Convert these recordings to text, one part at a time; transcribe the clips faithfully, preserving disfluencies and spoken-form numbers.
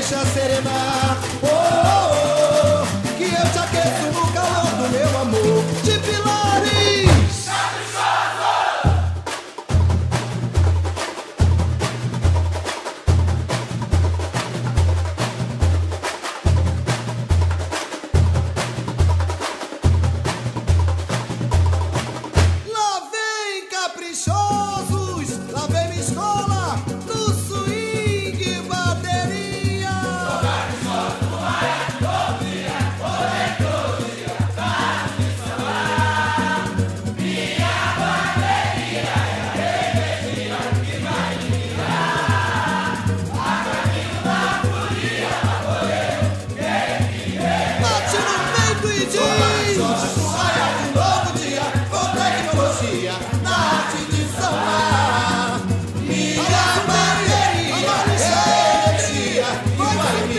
deixa serenar. Oh, oh, oh, que eu te aqueço no calor do meu amor. De Pilares. Caprichosos, lá vem minha escola, no swing bateria. Sou caprichoso, no maestria, poesia, faz de sambar. Minha bateria é a energia que vai me guiar. A caminho da folia, lá vou eu, quem me vê. Bate no peito e diz: sou caprichoso, no raio de um novo dia, com tecnologia, na arte de sambar. Minha bateria é energia que vai me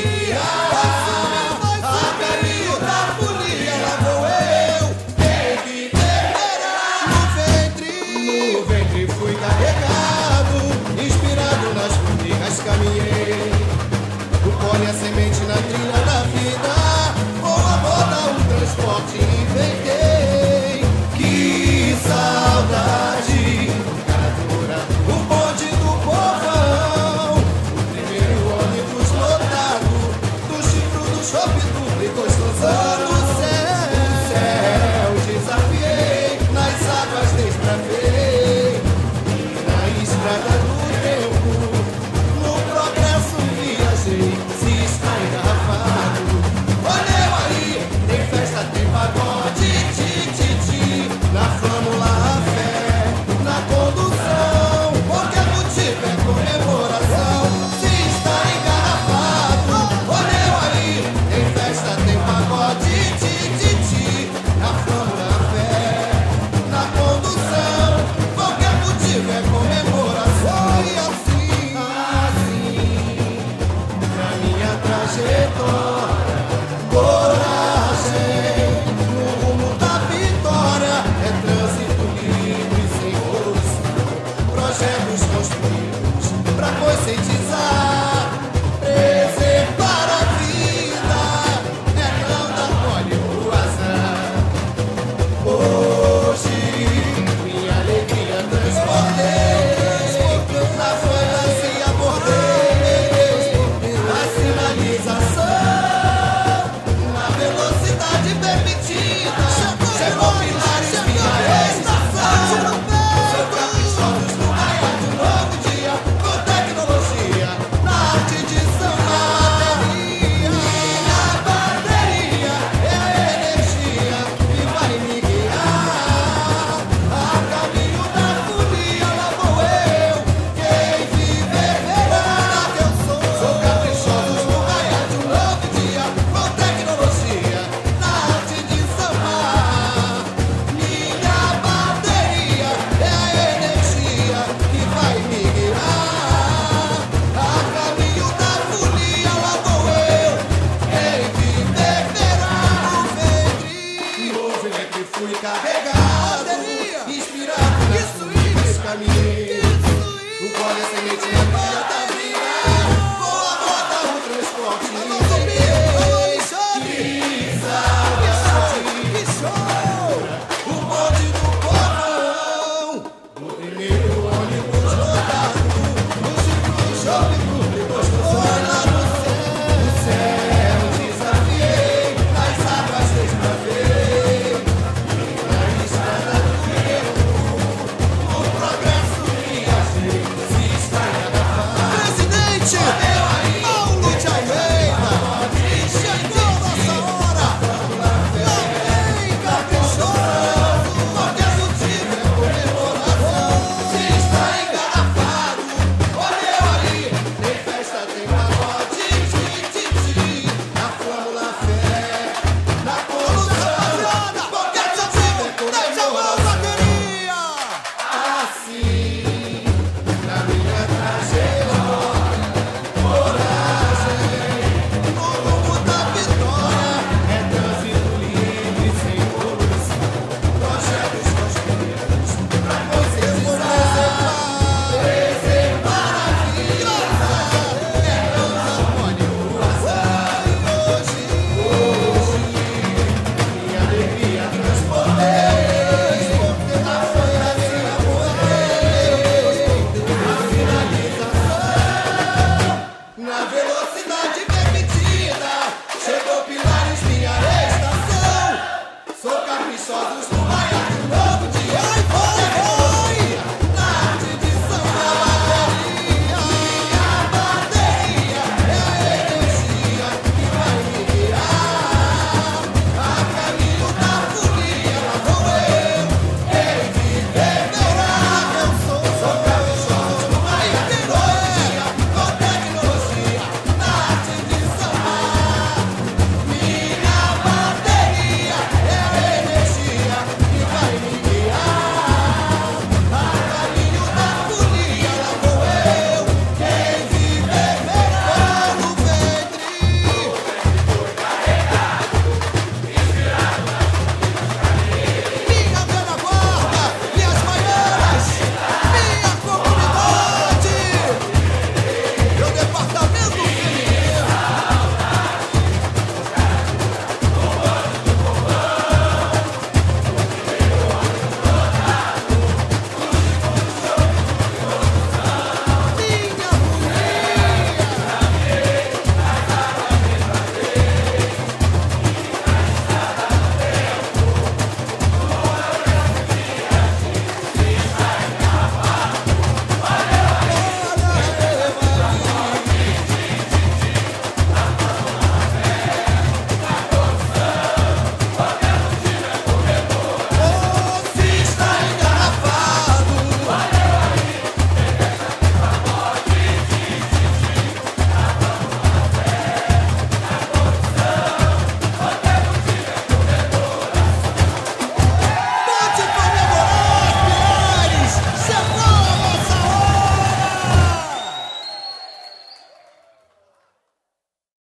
guiar. A caminho da folia, lá vou eu, quem me verá. No ventre, no ventre fui carregado, inspirado nas formigas caminhei. O pólen, a semente na trilha da vida, com a moda um transporte inventei. Que saudade, cara dura, o bonde do povão, o primeiro ônibus lotado, do chifro do shopping do gostosão. No céu, no céu desafiei, nas águas desbravei, na estrada do tempo, no progresso viajei. Se está engarrafado, olha eu aí, tem festa, tem pagode, ti, ti, ti, na Flâmula a fé, na condução, qualquer motivo é comemoração. Se está engarrafado, olha eu aí, tem festa, tem pagode, ti, ti, ti, na Flâmula a fé, na condução, qualquer motivo é comemoração. E assim, assim, na minha trajetória, coragem, no rumo da vitória, é trânsito livre sem corrupção, projetos construídos pra conscientizar, preservar a vida, é não dar mole pro azar. Hoje, minha alegria transportei, na fantasia abordei, a sinalização, na velocidade permitida. Chegou Pilares, minha estação. Sou caprichosos no raio de um novo dia, com tecnologia, na arte de sambar. Minha bateria é a energia que vai me guiar. A caminho da folia, lá vou eu, quem viver verá que eu sou. Sou caprichosos no raio de um novo dia, com tecnologia, na arte de sambar. Minha bateria é a energia que vai me guiar. A caminho da folia, lá vou eu, quem viver verá. No ventre, no ventre fui carregado, inspirado nas formigas caminhei. O pólen, a semente na trilha da